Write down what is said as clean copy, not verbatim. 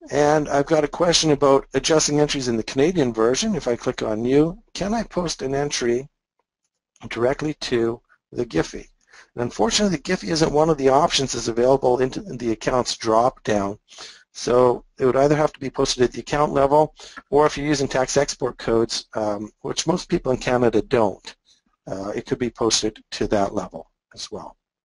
And I've got a question about adjusting entries in the Canadian version. If I click on New, can I post an entry directly to the GIFI? And unfortunately, the GIFI isn't one of the options that's available in the accounts drop-down. So it would either have to be posted at the account level, or if you're using tax export codes, which most people in Canada don't, it could be posted to that level as well.